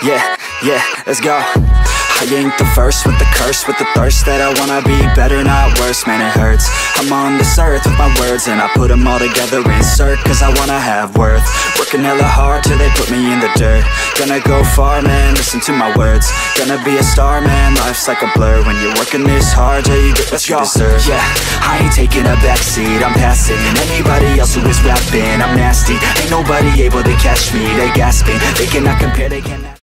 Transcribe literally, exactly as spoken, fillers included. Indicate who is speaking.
Speaker 1: Yeah, yeah, let's go. I ain't the first with the curse, with the thirst that I wanna be better, not worse, man it hurts. I'm on this earth with my words and I put them all together, insert, cause I wanna have worth. Working hella hard till they put me in the dirt. Gonna go far, man, listen to my words. Gonna be a star, man, life's like a blur. When you're working this hard, yeah, you get what you deserve. Yeah, I ain't taking a backseat, I'm passing anybody else who is rapping. I'm nasty, ain't nobody able to catch me. They gasping, they cannot compare, they cannot